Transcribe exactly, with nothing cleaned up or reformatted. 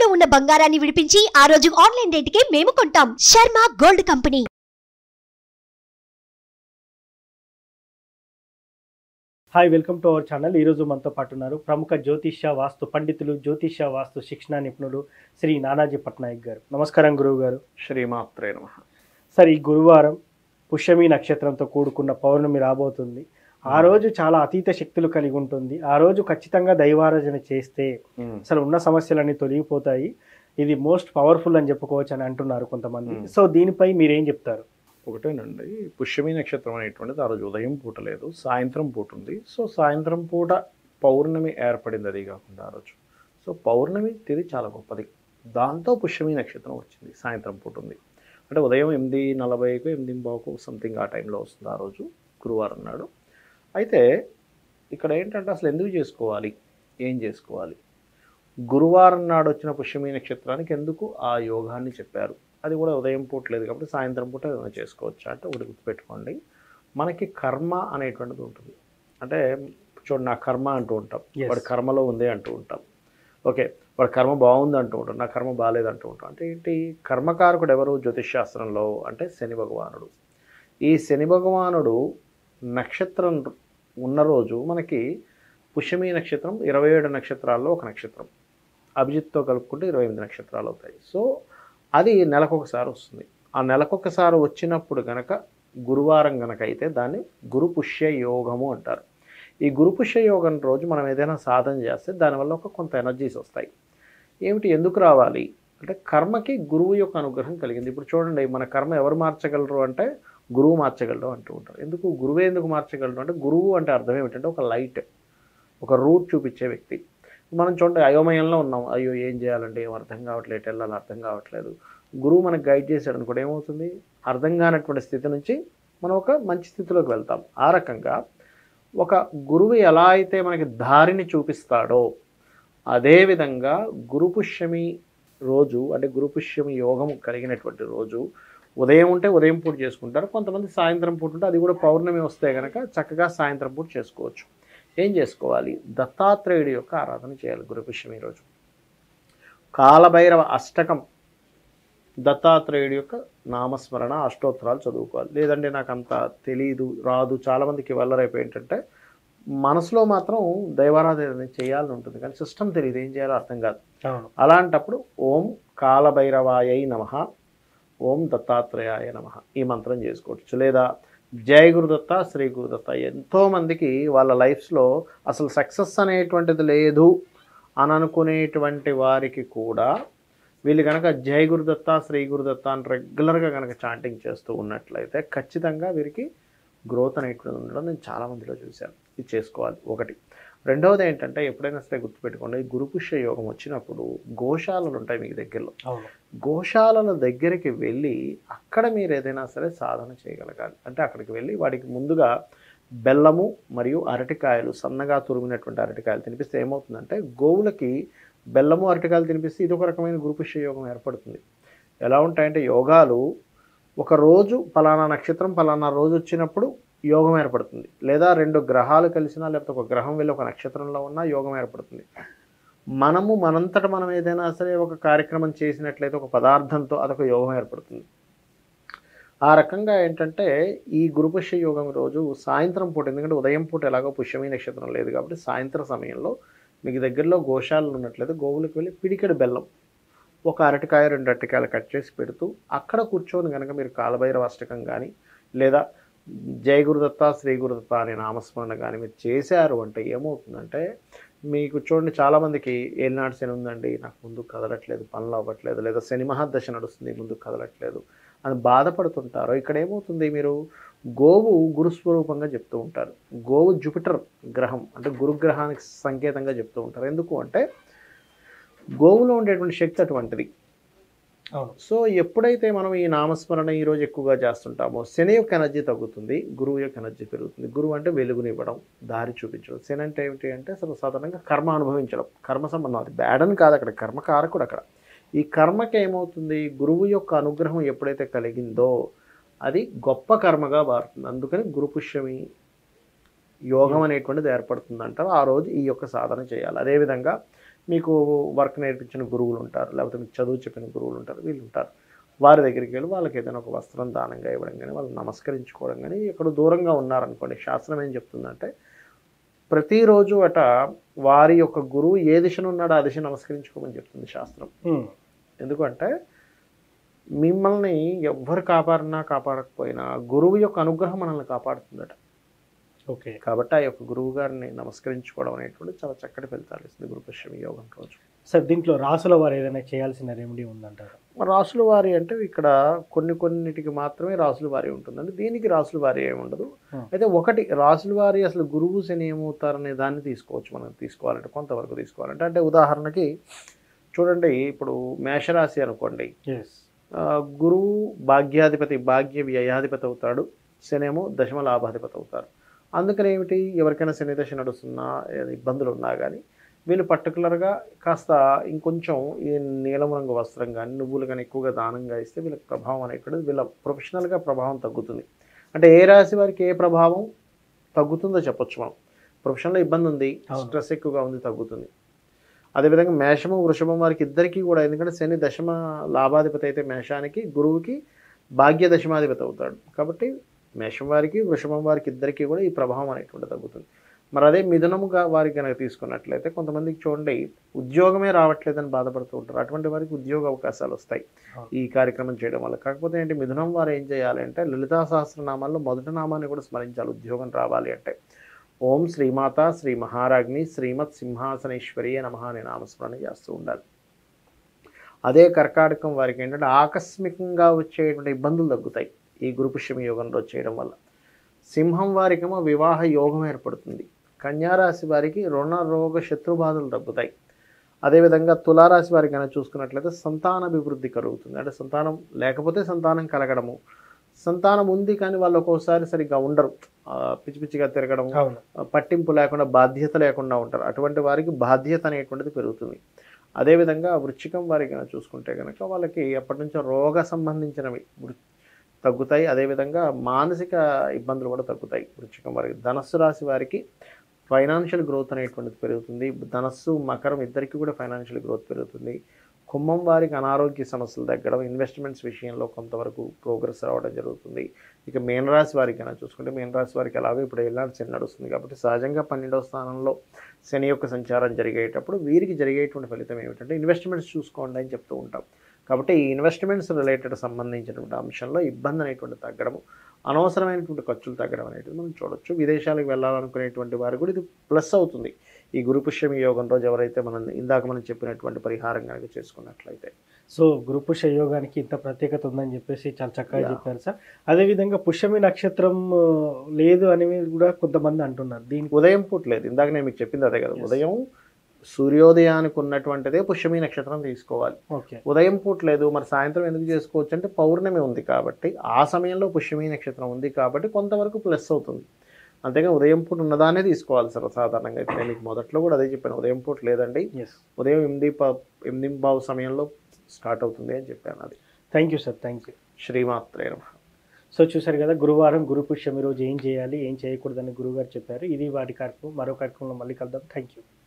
తాకట్టులో ఉన్న బంగారాన్ని విడిపించి ఆ రోజు ఆన్లైన్ రేటుకే మేము కొంటాం. Sharma gold company. Hi, welcome to our channel. ఈరోజు మనతో పాటు ఉన్నారు ప్రముఖ జ్యోతిష్య వాస్తు పండితులు, జ్యోతిష్య వాస్తు శిక్షణ నిపుణుడు శ్రీ నానాజీ పట్నాయక్ గారు. నమస్కారం గురువు గారు. శ్రీమాత్రే నమః. సార్, ఈ గురువారం పుష్యమి నక్షత్రంతో కూడుకున్న పౌర్ణమి రాబోతుంది. ఆ రోజు చాలా అతీత శక్తులు కలిగి ఉంటుంది. ఆ రోజు ఖచ్చితంగా దైవారాధన చేస్తే అసలు ఉన్న సమస్యలన్నీ తొలగిపోతాయి. ఇది మోస్ట్ పవర్ఫుల్ అని చెప్పుకోవచ్చు అని అంటున్నారు కొంతమంది. సో దీనిపై మీరేం చెప్తారు? ఒకటేనండి, పుష్యమి నక్షత్రం అనేటువంటిది ఆ రోజు ఉదయం పూట లేదు, సాయంత్రం పూట ఉంది. సో సాయంత్రం పూట పౌర్ణమి ఏర్పడింది. అది కాకుండా ఆ రోజు సో పౌర్ణమి తిది చాలా గొప్పది. దాంతో పుష్యమి నక్షత్రం వచ్చింది, సాయంత్రం పూట ఉంది. అంటే ఉదయం ఎనిమిది నలభైకు ఎనిమిది బావుకు సంథింగ్ ఆ టైంలో వస్తుంది ఆ రోజు, గురువారం నాడు. అయితే ఇక్కడ ఏంటంటే అసలు ఎందుకు చేసుకోవాలి, ఏం చేసుకోవాలి? గురువారం నాడు వచ్చిన పుష్యమి నక్షత్రానికి ఎందుకు ఆ యోగాన్ని చెప్పారు? అది కూడా ఉదయం పూట లేదు కాబట్టి సాయంత్రం పూట ఏదైనా చేసుకోవచ్చు అంటే ఒకటి గుర్తుపెట్టుకోండి. మనకి కర్మ అనేటువంటిది ఉంటుంది. అంటే చూడండి, నా కర్మ అంటూ ఉంటాం, వాడి కర్మలో ఉంది అంటూ ఉంటాం. ఓకే, వాడి కర్మ బాగుంది అంటూ ఉంటాం, నా కర్మ బాగాలేదు అంటూ ఉంటాం. అంటే ఏంటి? కర్మకారకుడు ఎవరు జ్యోతిష్ శాస్త్రంలో అంటే శని భగవానుడు. ఈ శని భగవానుడు నక్షత్రం ఉన్న రోజు మనకి పుష్యమి నక్షత్రం ఇరవై ఏడు నక్షత్రాల్లో ఒక నక్షత్రం, అభిజిత్తో కలుపుకుంటే ఇరవై ఎనిమిది నక్షత్రాలు అవుతాయి. సో అది నెలకొకసారి వస్తుంది. ఆ నెలకొకసారి వచ్చినప్పుడు గనక గురువారం గనక అయితే దాన్ని గురు పుష్య యోగము అంటారు. ఈ గురు పుష్య యోగం రోజు మనం ఏదైనా సాధన చేస్తే దానివల్ల ఒక కొంత ఎనర్జీస్ వస్తాయి. ఏమిటి, ఎందుకు రావాలి అంటే కర్మకి గురువు యొక్క అనుగ్రహం కలిగింది. ఇప్పుడు చూడండి, మన కర్మ ఎవరు మార్చగలరు అంటే గురువు మార్చగలరు అంటూ ఉంటారు. ఎందుకు గురువే ఎందుకు మార్చగలరు అంటే గురువు అంటే అర్థం ఏమిటంటే ఒక లైట్, ఒక రూట్ చూపించే వ్యక్తి. మనం చూడండి, అయోమయంలో ఉన్నాం, అయ్యో ఏం చేయాలంటే ఏం అర్థం కావట్లేదు, వెళ్ళాలి అర్థం కావట్లేదు. గురువు మనకు గైడ్ చేశాడు అనుకోండి, ఏమవుతుంది? అర్థం కానటువంటి స్థితి నుంచి మనం ఒక మంచి స్థితిలోకి వెళ్తాం. ఆ రకంగా ఒక గురువు ఎలా అయితే మనకి దారిని చూపిస్తాడో అదేవిధంగా గురుపుష్యమి రోజు అంటే గురుపుష్యమి యోగం కలిగినటువంటి రోజు ఉదయం ఉంటే ఉదయం పూట చేసుకుంటారు, కొంతమంది సాయంత్రం పూట ఉంటే అది కూడా పౌర్ణమి వస్తే కనుక చక్కగా సాయంత్రం పూట చేసుకోవచ్చు. ఏం చేసుకోవాలి? దత్తాత్రేయుడి యొక్క ఆరాధన చేయాలి గురుపుష్యమి రోజు. కాలభైరవ అష్టకం, దత్తాత్రేయుడి యొక్క నామస్మరణ అష్టోత్తరాలు చదువుకోవాలి. లేదంటే నాకు అంత తెలీదు, రాదు, చాలామందికి వల్లరైపు ఏంటంటే మనసులో మాత్రం దైవారాధన చేయాలని ఉంటుంది కానీ సిస్టమ్ తెలియదు, ఏం చేయాలో అర్థం కాదు. అలాంటప్పుడు ఓం కాలభైరవాయై నమః, ఓం దత్తాత్రేయాయ నమః ఈ మంత్రం చేసుకోవచ్చు. లేదా జై గురుదత్త, శ్రీ గురుదత్త. ఎంతోమందికి వాళ్ళ లైఫ్స్లో అసలు సక్సెస్ అనేటువంటిది లేదు అని అనుకునేటువంటి వారికి కూడా వీళ్ళు కనుక జై గురుదత్త, శ్రీ గురుదత్త అని రెగ్యులర్గా కనుక చాంటింగ్ చేస్తూ ఉన్నట్లయితే ఖచ్చితంగా వీరికి గ్రోత్ అనేటువంటిది ఉండడం నేను చాలామందిలో చూశాను. ఇది చేసుకోవాలి ఒకటి. రెండవది ఏంటంటే ఎప్పుడైనా సరే గుర్తుపెట్టుకోండి, గురుపుష్య యోగం వచ్చినప్పుడు గోశాలలు ఉంటాయి మీకు దగ్గరలో. గోశాలల దగ్గరికి వెళ్ళి అక్కడ మీరు ఏదైనా సరే సాధన చేయగలగాలి. అంటే అక్కడికి వెళ్ళి వాడికి ముందుగా బెల్లము మరియు అరటికాయలు, సన్నగా తురిమినటువంటి అరటికాయలు తినిపిస్తే ఏమవుతుందంటే గోవులకి బెల్లము అరటికాయలు తినిపిస్తే ఇది ఒక రకమైన గురుపుష్య యోగం ఏర్పడుతుంది. ఎలా ఉంటాయంటే యోగాలు ఒక రోజు ఫలానా నక్షత్రం ఫలానా రోజు వచ్చినప్పుడు యోగం ఏర్పడుతుంది. లేదా రెండు గ్రహాలు కలిసినా లేకపోతే ఒక గ్రహం వెళ్ళి ఒక నక్షత్రంలో ఉన్నా యోగం ఏర్పడుతుంది. మనము మనంతట మనం ఏదైనా సరే ఒక కార్యక్రమం చేసినట్లయితే ఒక పదార్థంతో అదొక యోగం ఏర్పడుతుంది. ఆ రకంగా ఏంటంటే ఈ గురుపుష్య యోగం రోజు సాయంత్రం పూట, ఎందుకంటే ఉదయం పూట ఎలాగో పుష్యమి నక్షత్రం లేదు కాబట్టి సాయంత్రం సమయంలో మీకు దగ్గరలో గోశాలలు ఉన్నట్లయితే గోవులకు వెళ్ళి పిడికెడు బెల్లం, ఒక అరటికాయ రెండు అరటికాయలు కట్ చేసి పెడుతూ అక్కడ కూర్చొని కనుక మీరు కాలభైరవ అష్టకం కానీ లేదా జై గురుదత్త, శ్రీ గురుదత్త అనే నామస్మరణ కానీ మీరు చేశారు అంటే ఏమవుతుందంటే మీకు చూడండి, చాలామందికి ఏలినాడు శని ఉందండి, నాకు ముందుకు కదలట్లేదు, పనులు అవ్వట్లేదు, లేదా శని మహాదశ నడుస్తుంది ముందుకు కదలట్లేదు అని బాధపడుతుంటారు. ఇక్కడ ఏమవుతుంది, మీరు గోవు గురుస్వరూపంగా చెప్తూ ఉంటారు. గోవు జూపిటర్ గ్రహం అంటే గురుగ్రహానికి సంకేతంగా చెప్తూ ఉంటారు. ఎందుకు అంటే గోవులో ఉండేటువంటి శక్తి అటువంటిది. సో ఎప్పుడైతే మనం ఈ నామస్మరణ ఈరోజు ఎక్కువగా చేస్తుంటామో శని యొక్క ఎనర్జీ తగ్గుతుంది, గురువు యొక్క ఎనర్జీ పెరుగుతుంది. గురువు అంటే వెలుగునివ్వడం, దారి చూపించడం. శని అంటే ఏమిటి అంటే అసలు సాధారణంగా కర్మ అనుభవించడం, కర్మ సంబంధం. అది బ్యాడ్ అని కాదు, అక్కడ కర్మకారకుడు. అక్కడ ఈ కర్మకి ఏమవుతుంది, గురువు యొక్క అనుగ్రహం ఎప్పుడైతే కలిగిందో అది గొప్ప కర్మగా మారుతుంది. అందుకని గురుపుష్యమి యోగం అనేటువంటిది ఏర్పడుతుంది అంటారు. ఆ రోజు ఈ యొక్క సాధన చేయాలి. అదేవిధంగా మీకు వర్క్ నేర్పించిన గురువులు ఉంటారు, లేకపోతే మీకు చదువు చెప్పిన గురువులు ఉంటారు, వీళ్ళు ఉంటారు. వారి దగ్గరికి వెళ్ళి వాళ్ళకి ఏదైనా ఒక వస్త్రం దానంగా ఇవ్వడం కానీ, వాళ్ళు నమస్కరించుకోవడం కానీ, ఎక్కడ దూరంగా ఉన్నారనుకోండి, శాస్త్రం ఏం చెప్తుందంటే ప్రతిరోజు అట వారి యొక్క గురువు ఏ దిశను ఉన్నాడో ఆ దిశ నమస్కరించుకోమని చెప్తుంది శాస్త్రం. ఎందుకంటే మిమ్మల్ని ఎవ్వరు కాపాడినా కాపాడకపోయినా గురువు యొక్క అనుగ్రహం మనల్ని కాపాడుతుందట. ఓకే, కాబట్టి ఆ యొక్క గురువు గారిని నమస్కరించుకోవడం అనేటువంటి చాలా చక్కటి ఫలితాలు ఇస్తుంది గురు పుష్యమి యోగం రోజు. సార్ దీంట్లో రాసుల వారు ఏదైనా చేయాల్సిన రెమెడీ ఉందంటారు? రాసుల వారి అంటే ఇక్కడ కొన్ని కొన్నిటికి మాత్రమే రాసుల వారి ఉంటుందండి, దీనికి రాసుల వారి ఏమి ఉండదు. అయితే ఒకటి రాసుల వారి అసలు గురువు శని ఏమవుతారనే దాన్ని తీసుకోవచ్చు, మనం తీసుకోవాలంటే కొంతవరకు తీసుకోవాలంటే. అంటే ఉదాహరణకి చూడండి, ఇప్పుడు మేషరాశి అనుకోండి, గురువు భాగ్యాధిపతి భాగ్య వ్యయాధిపతి అవుతాడు, శని ఏమో దశమ లాభాధిపతి అవుతారు. అందుకని ఏమిటి, ఎవరికైనా శని దశ నడుస్తున్నా ఇబ్బందులు ఉన్నా కానీ వీళ్ళు పర్టికులర్గా కాస్త ఇంకొంచెం ఈ నీలం రంగు వస్త్రం కానీ నువ్వులు కానీ ఎక్కువగా దానంగా ఇస్తే వీళ్ళకి ప్రభావం అనేటువంటిది వీళ్ళ ప్రొఫెషనల్గా ప్రభావం తగ్గుతుంది. అంటే ఏ రాశి వారికి ఏ ప్రభావం తగ్గుతుందో చెప్పొచ్చు మనం. ప్రొఫెషనల్లో ఇబ్బంది ఉంది, స్ట్రెస్ ఎక్కువగా ఉంది, తగ్గుతుంది. అదేవిధంగా మేషము వృషభం వారికి ఇద్దరికీ కూడా, ఎందుకంటే శని దశమ లాభాధిపతి అయితే మేషానికి, గురువుకి భాగ్య దశమాధిపతి అవుతాడు. కాబట్టి మేషం వారికి వృషభం వారికి ఇద్దరికీ కూడా ఈ ప్రభావం అనేటువంటి తగ్గుతుంది. మరి అదే మిథునముగా వారికి కనుక తీసుకున్నట్లయితే కొంతమందికి చూడండి ఉద్యోగమే రావట్లేదని బాధపడుతూ ఉంటారు. అటువంటి వారికి ఉద్యోగ అవకాశాలు వస్తాయి ఈ కార్యక్రమం చేయడం వల్ల. కాకపోతే ఏంటి, మిథునం వారు ఏం చేయాలి అంటే లలితా సహస్రనామాల్లో మొదటి నామాన్ని కూడా స్మరించాలి ఉద్యోగం రావాలి అంటే. ఓం శ్రీమాత శ్రీ మహారాజ్ని శ్రీమత్ సింహాసనేశ్వరి నమః అనే నామస్మరణ చేస్తూ ఉండాలి. అదే కర్కాటకం వారికి ఏంటంటే ఆకస్మికంగా వచ్చేటువంటి ఇబ్బందులు తగ్గుతాయి ఈ గురు పుష్యమి యోగంలో చేయడం వల్ల. సింహం వారికేమో వివాహ యోగం ఏర్పడుతుంది. కన్యారాశి వారికి రుణ రోగ శత్రుబాధలు తగ్గుతాయి. అదేవిధంగా తులారాశి వారికి కనుక చూసుకున్నట్లయితే సంతానాభివృద్ధి కలుగుతుంది. అంటే సంతానం లేకపోతే సంతానం కలగడము, సంతానం ఉంది కానీ వాళ్ళు ఒక్కోసారి సరిగ్గా ఉండరు, పిచ్చి పిచ్చిగా తిరగడం, పట్టింపు లేకుండా బాధ్యత లేకుండా ఉంటారు. అటువంటి వారికి బాధ్యత అనేటువంటిది పెరుగుతుంది. అదేవిధంగా వృశ్చికం వారికి కనుక చూసుకుంటే కనుక వాళ్ళకి ఎప్పటి నుంచో రోగ సంబంధించినవి తగ్గుతాయి. అదేవిధంగా మానసిక ఇబ్బందులు కూడా తగ్గుతాయి వృశ్చికం వారికి. ధనస్సు రాశి వారికి ఫైనాన్షియల్ గ్రోత్ అనేటువంటిది పెరుగుతుంది. ధనస్సు మకరం ఇద్దరికి కూడా ఫైనాన్షియల్ గ్రోత్ పెరుగుతుంది. కుంభం వారికి అనారోగ్య సమస్యలు తగ్గడం, ఇన్వెస్ట్మెంట్స్ విషయంలో కొంతవరకు ప్రోగ్రెస్ రావడం జరుగుతుంది. ఇక మీనరాశి వారికి కనుక చూసుకుంటే మీనరాశి వారికి అలాగే ఇప్పుడు ఏళ్ళనాటి శని నడుస్తుంది కాబట్టి సహజంగా పన్నెండవ స్థానంలో శని యొక్క సంచారం జరిగేటప్పుడు వీరికి జరిగేటువంటి ఫలితం ఏమిటంటే ఇన్వెస్ట్మెంట్స్ చూసుకోండి అని చెప్తూ ఉంటాం. కాబట్టి ఈ ఇన్వెస్ట్మెంట్స్ రిలేటెడ్ సంబంధించినటువంటి అంశంలో ఇబ్బంది అనేటువంటి తగ్గడము, అనవసరమైనటువంటి ఖర్చులు తగ్గడం అనేటువంటి మనం చూడొచ్చు. విదేశాలకు వెళ్ళాలనుకునేటువంటి వారు కూడా ఇది ప్లస్ అవుతుంది ఈ గురు పుష్యమి యోగం రోజు ఎవరైతే మనం ఇందాక మనం చెప్పినటువంటి పరిహారం కనుక చేసుకున్నట్లయితే. సో గురు పుష్య యోగానికి ఇంత ప్రత్యేకత ఉందని చెప్పేసి చాలా చక్కగా చెప్పారు సార్. అదేవిధంగా పుష్యమి నక్షత్రం లేదు అని కూడా కొంతమంది అంటున్నారు. దీనికి ఉదయం పూట లేదు, ఇందాక నేను మీకు చెప్పింది అదే కదా, ఉదయం సూర్యోదయానికి ఉన్నటువంటిదే పుష్యమి నక్షత్రం తీసుకోవాలి. ఉదయం పూట లేదు, మరి సాయంత్రం ఎందుకు చేసుకోవచ్చు అంటే పౌర్ణమి ఉంది కాబట్టి ఆ సమయంలో పుష్యమి నక్షత్రం ఉంది కాబట్టి కొంతవరకు ప్లస్ అవుతుంది. అంతేగా ఉదయం పూట ఉన్నదానే తీసుకోవాలి సార్ సాధారణంగా. అయితే నేను మీకు మొదట్లో కూడా అదే చెప్పాను, ఉదయం పూట లేదండి, ఉదయం ఎనిమిది ప ఎనిమిది బావు సమయంలో స్టార్ట్ అవుతుంది అని చెప్పాను. అది thank you sir, thank you. శ్రీమాత్రే నమః. సో చూసారు కదా, గురువారం గురు పుష్యమి రోజు ఏం చేయాలి ఏం చేయకూడదని గురువుగారు చెప్పారు. ఇది వాటి కార్యక్రమం. మరో కార్యక్రమంలో మళ్ళీ కలుద్దాం. Thank you.